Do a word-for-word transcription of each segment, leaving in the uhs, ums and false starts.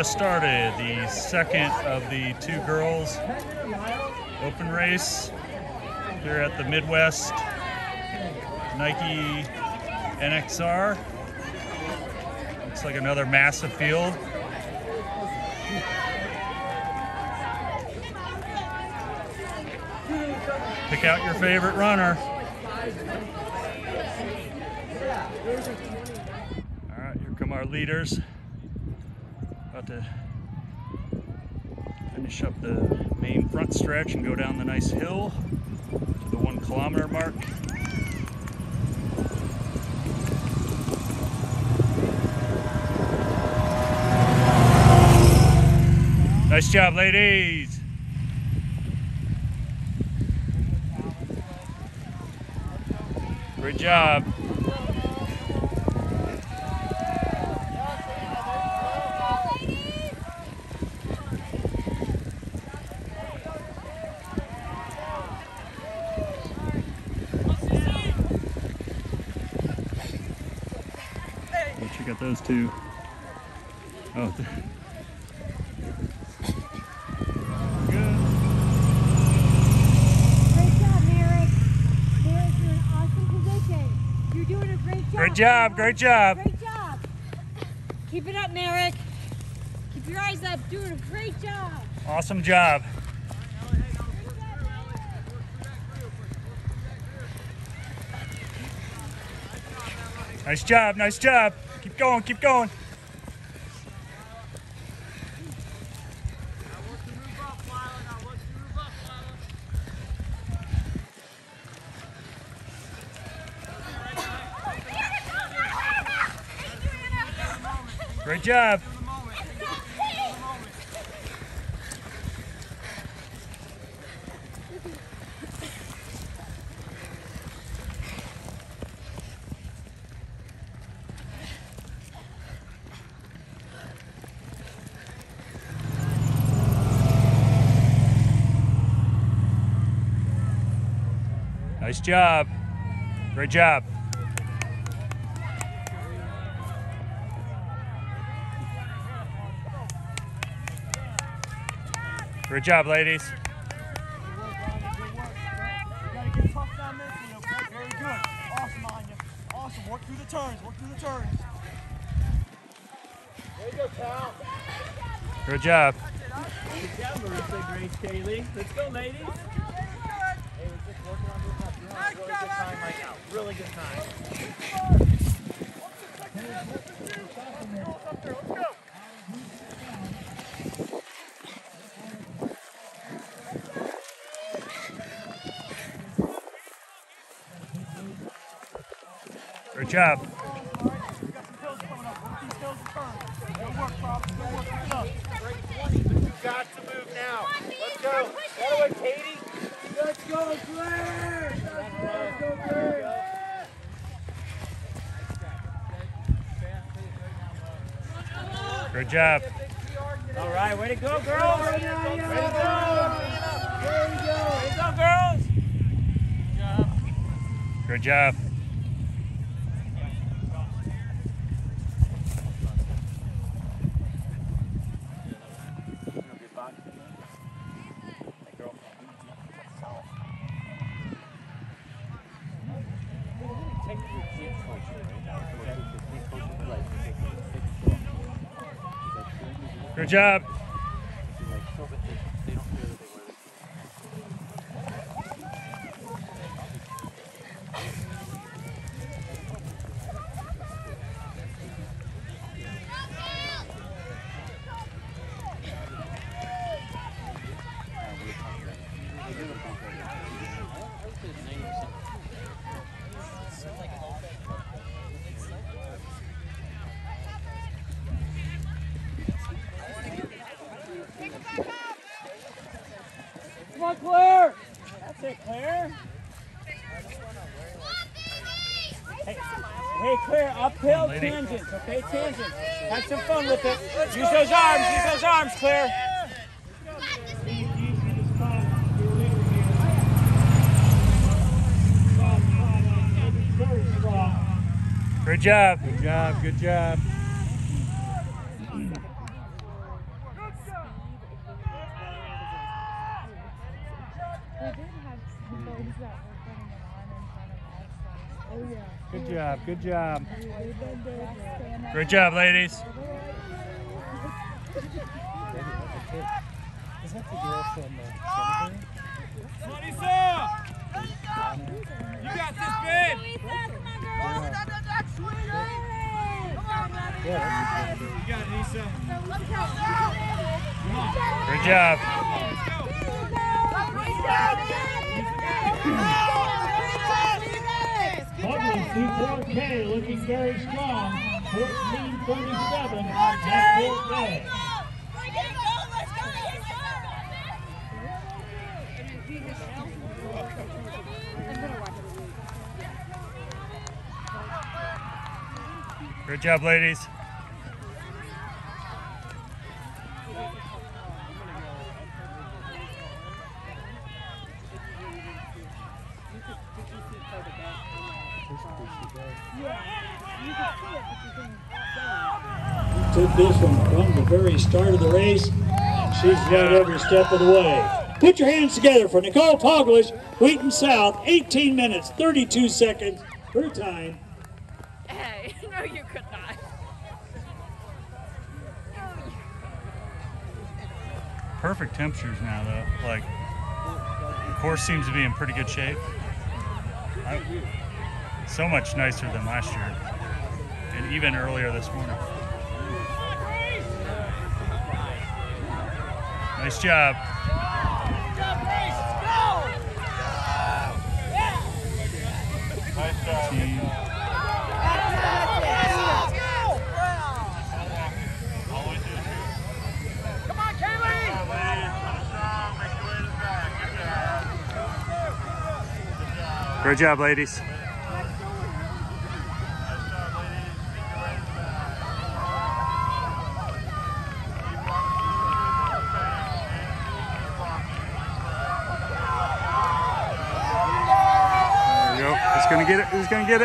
just started the second of the two girls open race here at the Midwest Nike N X R. Looks like another massive field. Pick out your favorite runner. All right, here come our leaders. About to finish up the main front stretch and go down the nice hill to the one kilometer mark. Nice job, ladies. Great job. Check out those two. Oh. Great job, great job. Great job. Keep it up, Merrick. Keep your eyes up. Doing a great job. Awesome job. Nice job, nice job. Keep going, keep going. Great job. Nice job. Great job. Great job, ladies. You gotta get tough down mentally, okay? Very good. Awesome, Anya. Awesome. Work through the turns. Work through the turns. There you go, Cal. Good job. Good job, Marissa, Grace, Kaylee. Let's go, ladies. Hey, we're just working on this up. You're having a really good time right now. Really good time. Let's go. Good job. You got to move now. Let's go. That way, Katie. Let's go, Claire. Let's go, Claire. Good job. All right, way to go, girls. Way to go. Way to go. Way to go, girls. Good job. Good job. Come on, Claire. That's it, Claire. Hey, hey, Claire, uphill tangents, okay? Tangents. Have some fun with it. Use those arms, use those arms, Claire. Good job. Good job, good job. Good job, good job. Great job, ladies. Is that the girl from uh, Cemetery? Marisa! You got this, babe! Yeah. You got it, Issa. Great job. Public C four K looking very strong. fourteen thirty-seven. That's fourth day. Great job, ladies. Took this one from the very start of the race, and she's won every step of the way. Put your hands together for Nicole Poglish, Wheaton South, eighteen minutes, thirty-two seconds, her time. Hey, no, you could not. Perfect temperatures now, though. Like, the course seems to be in pretty good shape. I, so much nicer than last year, and even earlier this morning. Nice job. Nice job. Team. Come on, Kaylee! Great job, ladies. Who's gonna get it? Who's gonna get it?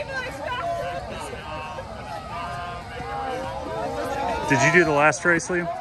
Did you do the last race, Liam?